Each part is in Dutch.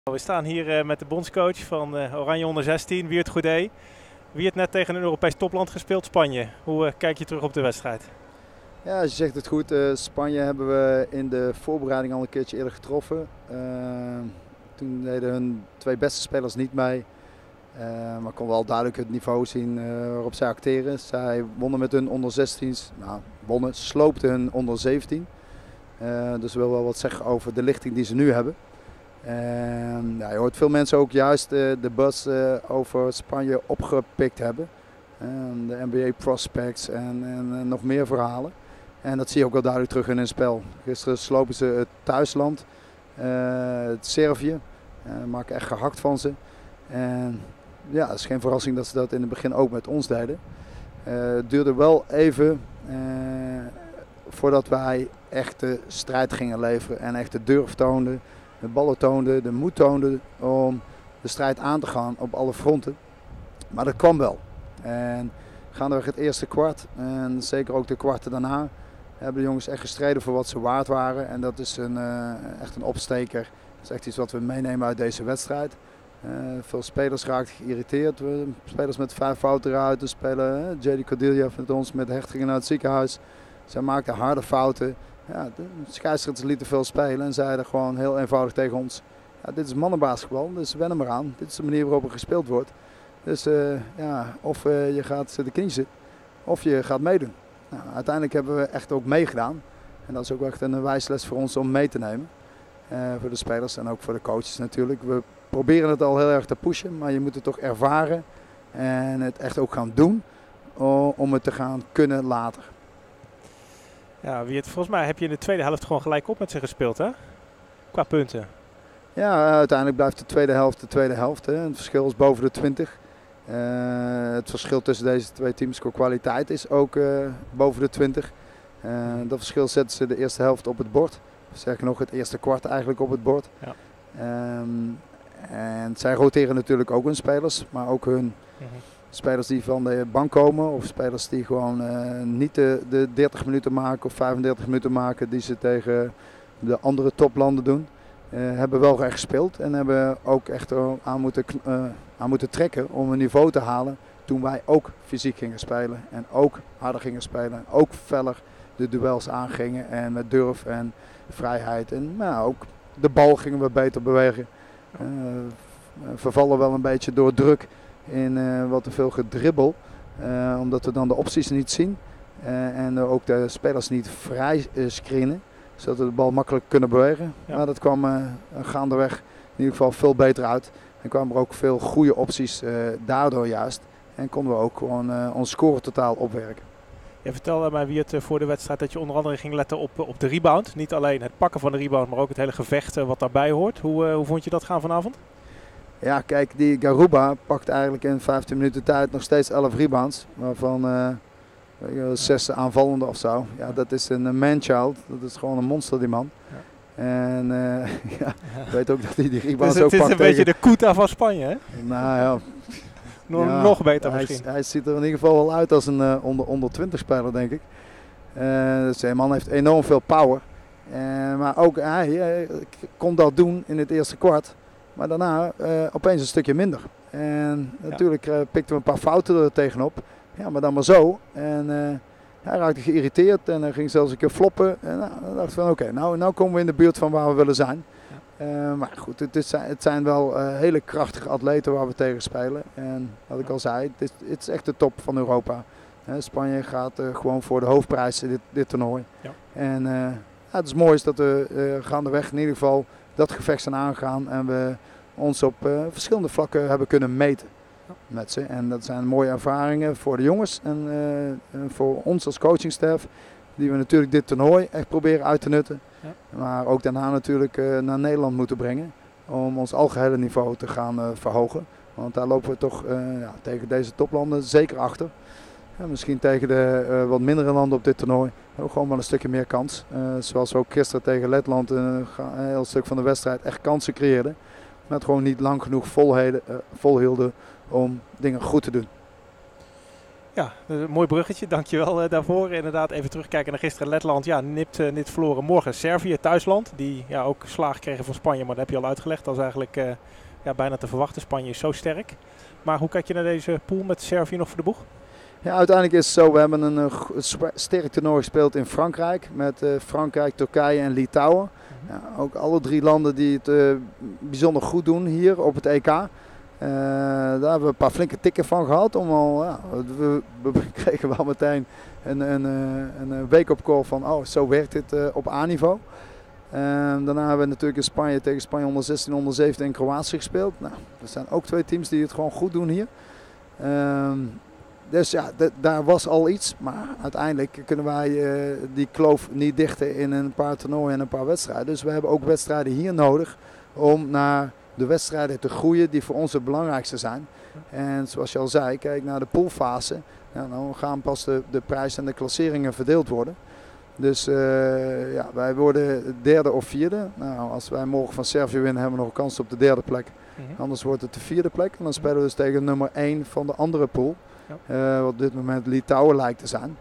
We staan hier met de bondscoach van Oranje onder 16, Wiert Goedé. Wiert net tegen een Europees topland gespeeld, Spanje. Hoe kijk je terug op de wedstrijd? Ja, je zegt het goed. Spanje hebben we in de voorbereiding al een keertje eerder getroffen. Toen deden hun twee beste spelers niet mee. Maar kon wel duidelijk het niveau zien waarop zij acteren. Zij wonnen met hun onder 16's. Sloopten hun onder 17. Dus wil wel wat zeggen over de lichting die ze nu hebben. Je hoort veel mensen ook juist de buzz over Spanje opgepikt hebben. De NBA prospects en nog meer verhalen. En dat zie je ook wel duidelijk terug in hun spel. Gisteren slopen ze het thuisland, het Servië. Maken echt gehakt van ze. En ja, het is geen verrassing dat ze dat in het begin ook met ons deden. Het duurde wel even voordat wij echt de strijd gingen leveren en echt de durf toonden. De ballen toonden, de moed toonden om de strijd aan te gaan op alle fronten. Maar dat kwam wel. En gaandeweg het eerste kwart en zeker ook de kwarten daarna hebben de jongens echt gestreden voor wat ze waard waren. En dat is echt een opsteker. Dat is echt iets wat we meenemen uit deze wedstrijd. Veel spelers raakten geïrriteerd. Spelers met 5 fouten eruit. Spelen J.D. Cordelia met ons met hechtingen naar het ziekenhuis. Zij maakten harde fouten. Ja, de scheidsrechters lieten veel spelen en zeiden gewoon heel eenvoudig tegen ons: ja, dit is mannenbasketbal, dus wen er maar aan. Dit is de manier waarop er gespeeld wordt. Dus of je gaat de kniezen of je gaat meedoen. Nou, uiteindelijk hebben we echt ook meegedaan. En dat is ook echt een wijsles voor ons om mee te nemen. Voor de spelers en ook voor de coaches natuurlijk. We proberen het al heel erg te pushen, maar je moet het toch ervaren en het echt ook gaan doen om het te gaan kunnen later. Ja, Wiert, volgens mij heb je in de tweede helft gewoon gelijk op met ze gespeeld, hè? Qua punten. Ja, uiteindelijk blijft de tweede helft. Hè. Het verschil is boven de 20. Het verschil tussen deze twee teams qua kwaliteit is ook boven de 20. Dat verschil zetten ze de eerste helft op het bord. Sterker nog, het eerste kwart eigenlijk op het bord. Ja. En zij roteren natuurlijk ook hun spelers, maar ook hun spelers die van de bank komen of spelers die gewoon niet de 30 minuten maken of 35 minuten maken die ze tegen de andere toplanden doen. Hebben wel echt gespeeld en hebben ook echt aan moeten trekken om een niveau te halen toen wij ook fysiek gingen spelen en ook harder gingen spelen en ook feller de duels aangingen en met durf en vrijheid en ook de bal gingen we beter bewegen. Vervallen wel een beetje door druk in wat te veel gedribbel, omdat we dan de opties niet zien en ook de spelers niet vrij screenen, zodat we de bal makkelijk kunnen bewegen. Ja. Maar dat kwam gaandeweg in ieder geval veel beter uit en kwamen er ook veel goede opties daardoor juist en konden we ook gewoon ons score totaal opwerken. Je vertelde mij, Wiert, voor de wedstrijd dat je onder andere ging letten op de rebound. Niet alleen het pakken van de rebound, maar ook het hele gevecht wat daarbij hoort. Hoe vond je dat gaan vanavond? Ja, kijk, die Garuba pakt eigenlijk in 15 minuten tijd nog steeds 11 rebounds. Waarvan 6 aanvallende of zo. Ja, dat is een man-child. Dat is gewoon een monster, die man. Ja. En ik weet ook dat hij die rebounds dus ook pakt. Het is een beetje de Kuta van Spanje, hè? Nou ja. Nog beter misschien. Hij ziet er in ieder geval wel uit als een onder 20 speler, denk ik. Dus die man heeft enorm veel power. Maar ook hij kon dat doen in het eerste kwart. Maar daarna opeens een stukje minder. En natuurlijk pikten we een paar fouten er tegenop. Ja, maar dan maar zo. En hij raakte geïrriteerd en hij ging zelfs een keer floppen. En dan dacht ik van oké, nou komen we in de buurt van waar we willen zijn. Maar goed, het zijn wel hele krachtige atleten waar we tegen spelen. En wat ik al zei, het is echt de top van Europa. Spanje gaat gewoon voor de hoofdprijs dit toernooi. Ja. En het is mooi dat we gaandeweg in ieder geval dat gevecht zijn aangegaan. En we ons op verschillende vlakken hebben kunnen meten met ze. En dat zijn mooie ervaringen voor de jongens en voor ons als coachingstaf. Die we natuurlijk dit toernooi echt proberen uit te nutten. Ja. Maar ook daarna natuurlijk naar Nederland moeten brengen. Om ons algehele niveau te gaan verhogen. Want daar lopen we toch tegen deze toplanden zeker achter. Misschien tegen de wat mindere landen op dit toernooi ook gewoon wel een stukje meer kans. Zoals we ook gisteren tegen Letland een heel stuk van de wedstrijd echt kansen creëerden. Maar het gewoon niet lang genoeg volhielden om dingen goed te doen. Ja, een mooi bruggetje. Dankjewel daarvoor. Inderdaad, even terugkijken naar gisteren. Letland, ja, nipt verloren. Morgen Servië, thuisland. Die ja, ook slaag kregen van Spanje, maar dat heb je al uitgelegd. Dat is eigenlijk bijna te verwachten. Spanje is zo sterk. Maar hoe kijk je naar deze pool met Servië nog voor de boeg? Ja, uiteindelijk is het zo. We hebben een sterk toernooi gespeeld in Frankrijk. Met Frankrijk, Turkije en Litouwen. Ja, ook alle 3 landen die het bijzonder goed doen hier op het EK. Daar hebben we een paar flinke tikken van gehad. We kregen wel meteen een wake-up call van zo werkt dit op A-niveau. Daarna hebben we natuurlijk in Spanje tegen Spanje onder 16, onder 17 en Kroatië gespeeld. Nou, er zijn ook 2 teams die het gewoon goed doen hier. Dus ja, daar was al iets. Maar uiteindelijk kunnen wij die kloof niet dichten in een paar toernooien en een paar wedstrijden. Dus we hebben ook wedstrijden hier nodig om naar de wedstrijden te groeien die voor ons het belangrijkste zijn. En zoals je al zei, kijk naar de poolfase. Ja, dan gaan pas de prijs en de klasseringen verdeeld worden. Dus wij worden 3e of 4e. Nou, als wij morgen van Servië winnen, hebben we nog een kans op de 3e plek. Anders wordt het de 4e plek. En dan spelen we dus tegen nummer 1 van de andere pool. Wat op dit moment Litouwen lijkt te zijn.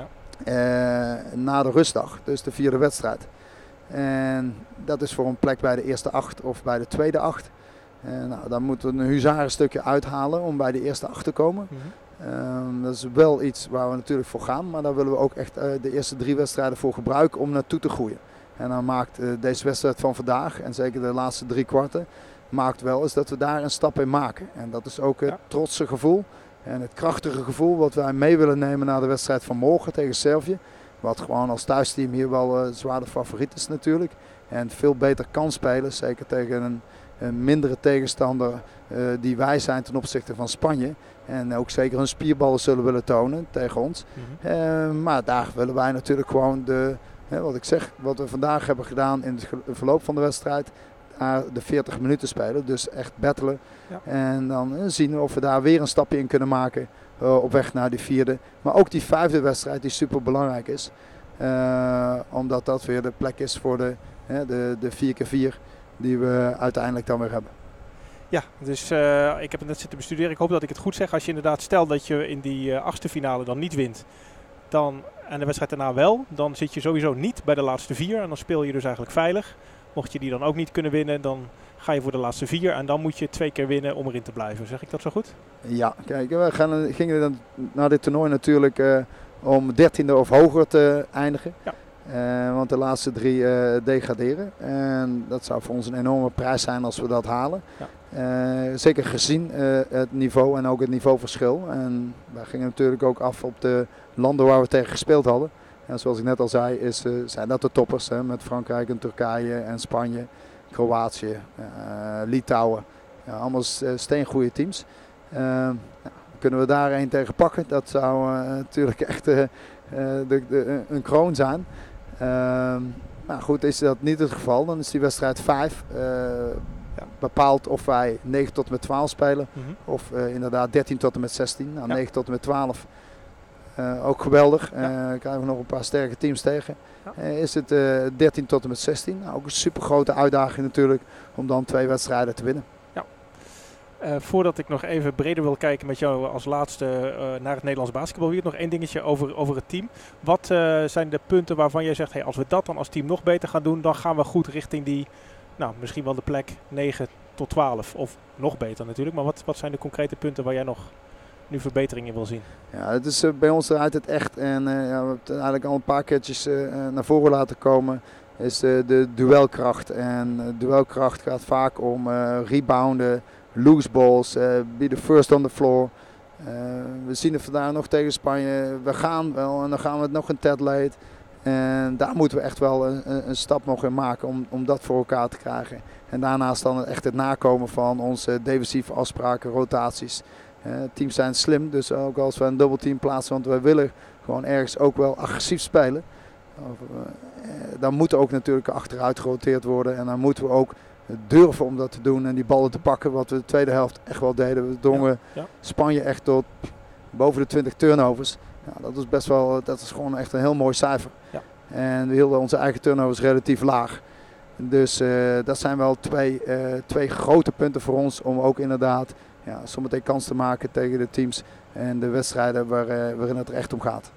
Ja. Na de rustdag, dus de 4e wedstrijd. En dat is voor een plek bij de eerste 8 of bij de tweede 8. Dan moeten we een huzarenstukje uithalen om bij de eerste 8 te komen. Dat is wel iets waar we natuurlijk voor gaan. Maar daar willen we ook echt de eerste 3 wedstrijden voor gebruiken om naartoe te groeien. En dan maakt deze wedstrijd van vandaag, en zeker de laatste 3 kwarten, maakt wel eens dat we daar een stap in maken. En dat is ook het trotse gevoel en het krachtige gevoel wat wij mee willen nemen naar de wedstrijd van morgen tegen Servië. Wat gewoon als thuisteam hier wel zwaar de favoriet is natuurlijk. En veel beter kan spelen, zeker tegen een mindere tegenstander die wij zijn ten opzichte van Spanje. En ook zeker hun spierballen zullen willen tonen tegen ons. Maar daar willen wij natuurlijk gewoon wat we vandaag hebben gedaan in het verloop van de wedstrijd. De 40 minuten spelen, dus echt battelen. Ja. En dan zien we of we daar weer een stapje in kunnen maken op weg naar die 4e. Maar ook die 5e wedstrijd die super belangrijk is. Omdat dat weer de plek is voor de 4x4 die we uiteindelijk dan weer hebben. Ja, dus ik heb het net zitten bestuderen. Ik hoop dat ik het goed zeg. Als je inderdaad stelt dat je in die 8e finale dan niet wint, en de wedstrijd daarna wel, dan zit je sowieso niet bij de laatste 4. En dan speel je dus eigenlijk veilig. Mocht je die dan ook niet kunnen winnen, dan ga je voor de laatste 4. En dan moet je 2 keer winnen om erin te blijven. Zeg ik dat zo goed? Ja, kijk, we gingen dan naar dit toernooi natuurlijk om 13e of hoger te eindigen. Ja. Want de laatste 3 degraderen. En dat zou voor ons een enorme prijs zijn als we dat halen. Ja. Zeker gezien het niveau en ook het niveauverschil. En wij gingen natuurlijk ook af op de landen waar we tegen gespeeld hadden. En zoals ik net al zei, zijn dat de toppers. Met Frankrijk en Turkije en Spanje, Kroatië, Litouwen. Ja, allemaal steengoede teams. Kunnen we daar één tegen pakken? Dat zou natuurlijk echt een kroon zijn. Maar goed, is dat niet het geval, dan is die wedstrijd 5 bepaald of wij 9 tot en met 12 spelen. Of inderdaad 13 tot en met 16. Nou, 9 tot en met 12 ook geweldig. Krijgen we nog een paar sterke teams tegen. Is het 13 tot en met 16. Nou, ook een super grote uitdaging natuurlijk om dan 2 wedstrijden te winnen. Voordat ik nog even breder wil kijken met jou als laatste naar het Nederlands basketbal. Weer nog één dingetje over het team. Wat zijn de punten waarvan jij zegt, als we dat dan als team nog beter gaan doen, dan gaan we goed richting die, misschien wel de plek 9 tot 12. Of nog beter natuurlijk. Maar wat zijn de concrete punten waar jij nog nu verbetering in wil zien? Ja, het is bij ons eruit het echt. En we hebben het eigenlijk al een paar keertjes naar voren laten komen. Is de duelkracht. En duelkracht gaat vaak om rebounden. Loose balls, be the first on the floor. We zien het vandaag nog tegen Spanje. We gaan wel en dan gaan we het nog een tad late. En daar moeten we echt wel een stap nog in maken om dat voor elkaar te krijgen. En daarnaast dan echt het nakomen van onze defensieve afspraken, rotaties. Teams zijn slim, dus ook als we een dubbelteam plaatsen, want wij willen gewoon ergens ook wel agressief spelen. Dan moet ook natuurlijk achteruit geroteerd worden en dan moeten we ook durven om dat te doen en die ballen te pakken, wat we de tweede helft echt wel deden. We drongen Spanje echt tot boven de 20 turnovers. Ja, dat is gewoon echt een heel mooi cijfer. Ja. En we hielden onze eigen turnovers relatief laag. Dus dat zijn wel twee grote punten voor ons om ook inderdaad ja, zometeen kans te maken tegen de teams en de wedstrijden waarin het er echt om gaat.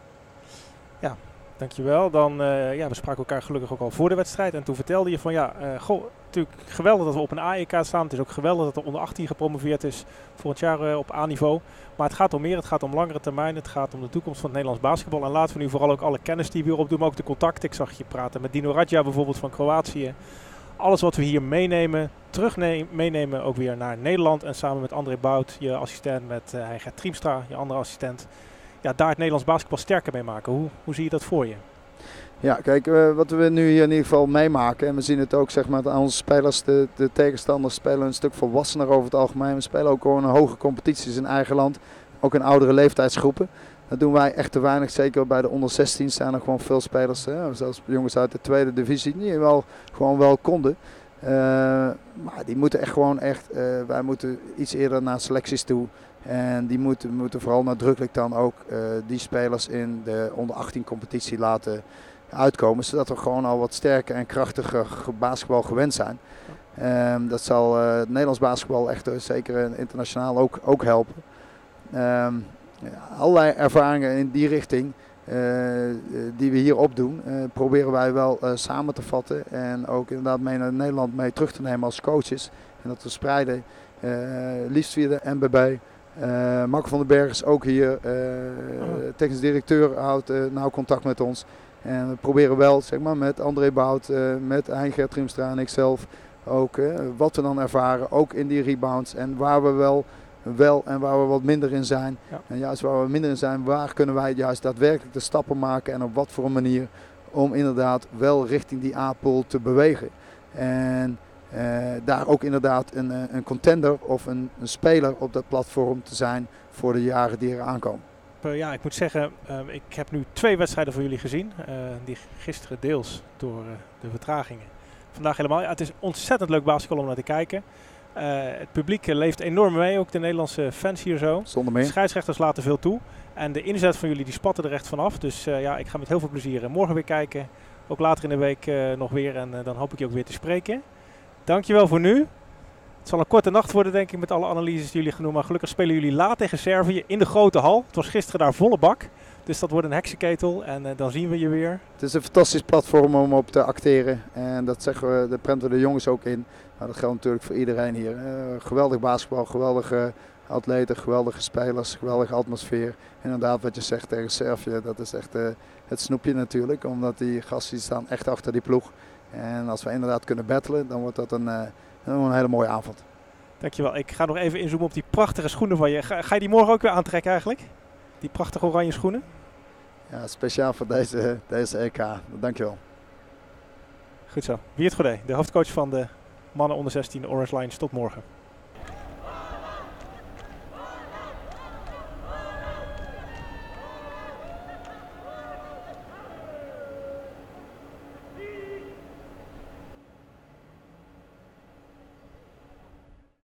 Dankjewel. Dan, we spraken elkaar gelukkig ook al voor de wedstrijd. En toen vertelde je van natuurlijk geweldig dat we op een AEK staan. Het is ook geweldig dat er onder 18 gepromoveerd is volgend jaar op A-niveau. Maar het gaat om meer, het gaat om langere termijn. Het gaat om de toekomst van het Nederlands basketbal. En laten we nu vooral ook alle kennis die we hier opdoen, maar ook de contacten. Ik zag je praten met Dino Radja bijvoorbeeld van Kroatië. Alles wat we hier meenemen, meenemen ook weer naar Nederland. En samen met André Bout, je assistent, met Gert Triemstra, je andere assistent. Ja, daar het Nederlands basketbal sterker mee maken. Hoe zie je dat voor je? Ja, kijk, wat we nu hier in ieder geval meemaken, en we zien het ook zeg maar, aan onze spelers, de tegenstanders spelen een stuk volwassener over het algemeen. We spelen ook gewoon hoge competities in eigen land, ook in oudere leeftijdsgroepen. Dat doen wij echt te weinig, zeker bij de onder 16 zijn er gewoon veel spelers, zelfs jongens uit de tweede divisie, die gewoon wel konden. Maar die moeten echt wij moeten iets eerder naar selecties toe. En die moeten vooral nadrukkelijk dan ook die spelers in de onder 18 competitie laten uitkomen. Zodat we gewoon al wat sterker en krachtiger basketbal gewend zijn. Dat zal het Nederlands basketbal echt zeker internationaal ook helpen. Allerlei ervaringen in die richting die we hier opdoen, proberen wij wel samen te vatten. En ook inderdaad mee naar Nederland mee terug te nemen als coaches. En dat we spreiden. Liefst via de NBB. Marco van den Berg is ook hier. Technisch directeur houdt nauw contact met ons. En we proberen wel zeg maar, met André Bout, met Gert Triemstra en ikzelf ook wat we dan ervaren. Ook in die rebounds en waar we wel en waar we wat minder in zijn. Ja. En juist waar we minder in zijn, waar kunnen wij juist daadwerkelijk de stappen maken en op wat voor een manier om inderdaad wel richting die A-pool te bewegen. En daar ook inderdaad een contender of een speler op dat platform te zijn voor de jaren die er aankomen. Ja, ik moet zeggen, ik heb nu 2 wedstrijden voor jullie gezien. Die gisteren deels door de vertragingen. Vandaag helemaal. Ja, het is ontzettend leuk basketbal om naar te kijken. Het publiek leeft enorm mee, ook de Nederlandse fans hier zo. Zonder meer. De scheidsrechters laten veel toe. En de inzet van jullie die spatten er echt vanaf. Dus ik ga met heel veel plezier morgen weer kijken. Ook later in de week nog weer. En dan hoop ik je ook weer te spreken. Dankjewel voor nu. Het zal een korte nacht worden denk ik met alle analyses die jullie genoemd. Maar gelukkig spelen jullie laat tegen Servië in de grote hal. Het was gisteren daar volle bak. Dus dat wordt een heksenketel en dan zien we je weer. Het is een fantastisch platform om op te acteren. En dat zeggen we, daar prenten we de jongens ook in. Maar dat geldt natuurlijk voor iedereen hier. Geweldig basketbal, geweldige atleten, geweldige spelers, geweldige atmosfeer. Inderdaad wat je zegt tegen Servië, dat is echt het snoepje natuurlijk. Omdat die gasten die staan echt achter die ploeg. En als we inderdaad kunnen battelen, dan wordt dat een hele mooie avond. Dankjewel. Ik ga nog even inzoomen op die prachtige schoenen van je. Ga je die morgen ook weer aantrekken eigenlijk? Die prachtige oranje schoenen? Ja, speciaal voor deze EK. Dankjewel. Goed zo. Wiert Godet, de hoofdcoach van de mannen onder 16 Orange Lions. Tot morgen.